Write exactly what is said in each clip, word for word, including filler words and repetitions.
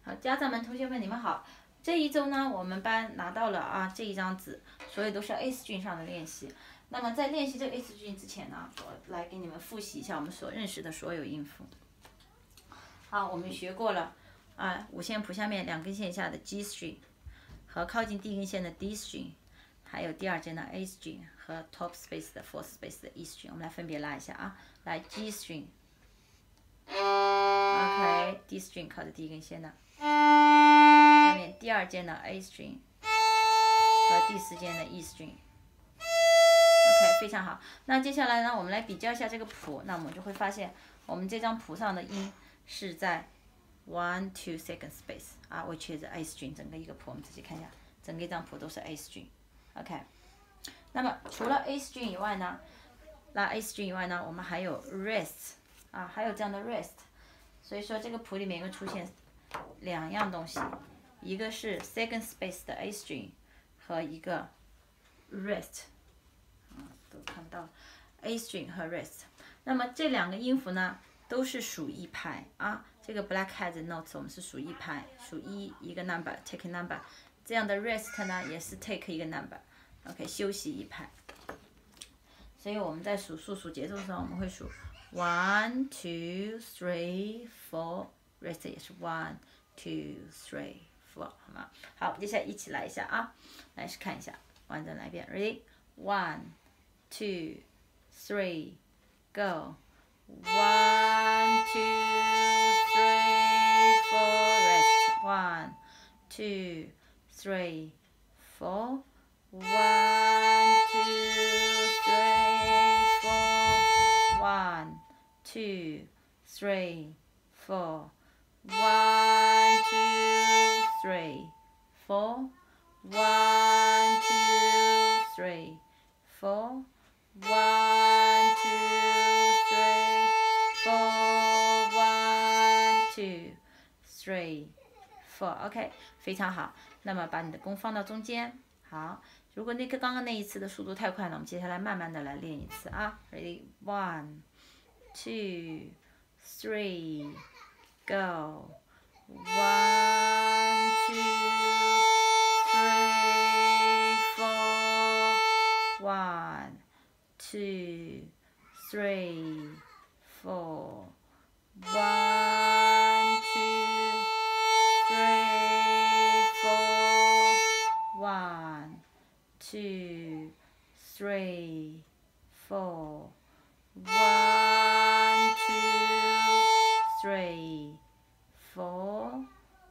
好，家长们、同学们，你们好。这一周呢，我们班拿到了啊这一张纸，所有都是 A 四 卷上的练习。那么在练习这个 A 四 卷之前呢，我来给你们复习一下我们所认识的所有音符。好，我们学过了啊，五线谱下面两根线下的 G string 和靠近第一根线的 D string， 还有第二键的 A string 和 top space 的 fourth space 的 E string， 我们来分别拉一下啊，来 G string。OK，D string 靠着第一根线的，下面第二键的 A string 和第四键的 E string。OK， 非常好。那接下来呢，我们来比较一下这个谱，那我们就会发现，我们这张谱上的音是在 one two second space 啊 ，which is A string， 整个一个谱，我们仔细看一下，整个一张谱都是 A string。OK， 那么除了 A string 以外呢，那 A string 以外呢，我们还有 rest 啊，还有这样的 rest。所以说这个谱里面会出现两样东西，一个是 second space 的 A string 和一个 rest， 啊，都看不到 A string 和 rest。那么这两个音符呢，都是数一拍啊。这个 black hat notes 我们是数一拍，数一一个 number take a number。这样的 rest 呢，也是 take 一个 number，OK， 休息一拍。所以我们在数数数节奏的时候，我们会数。One, two, three, four. Rest 也是 one, two, three, four， 好吗？好，接下来一起来一下啊，来看一下，完整来一遍 ，Ready? One, two, three, go. One, two, three, four. Rest. One, two, three, four. One, two, three, four. One, two, three, four. One, two, three, four. One, two, three, four. One, two, three, four. One, two, three, four. OK， 非常好。那么把你的弓放到中间。好，如果那个刚刚那一次的速度太快了，我们接下来慢慢的来练一次啊。Ready? One, two, three, go. One, two, three, four. One, two, three, four. One, two, three, four. One, two, three, four. One, two, three, four.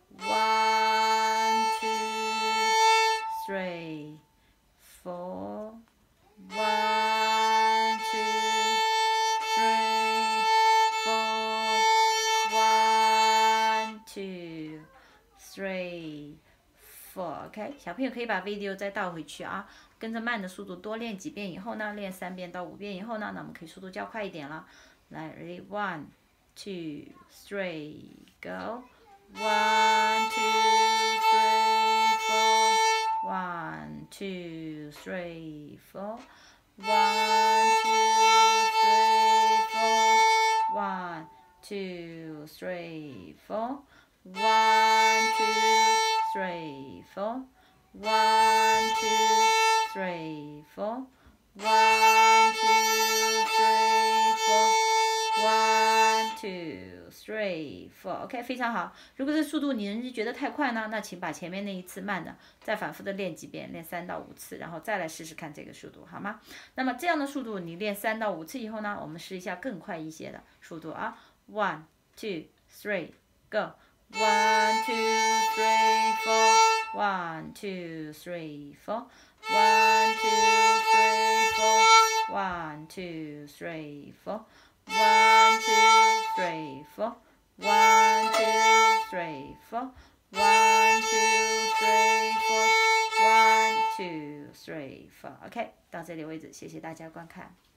One, two, three, four. One, two, three, four. One, two, three, four. OK， 小朋友可以把 video 再倒回去啊，跟着慢的速度多练几遍以后呢，练三遍到五遍以后呢，那我们可以速度加快一点了。来 ，ready one, two, three, go. One, two, three, four. One, two, three, four. One, two, three, four. One, two, three, four. One, two, three, four. One, two, three, four. One, two, three, four. One, two, three, four. OK， 非常好。如果这速度你人是觉得太快呢，那请把前面那一次慢的再反复的练几遍，练三到五次，然后再来试试看这个速度，好吗？那么这样的速度你练三到五次以后呢，我们试一下更快一些的速度啊。One, two, three, go. One, two, three, four. One, two, three, four. One, two, three, four. One, two, three, four. One, two, three, four. One, two, three, four. One, two, three, four. One, two, three, four. OK， 到这里为止，谢谢大家观看。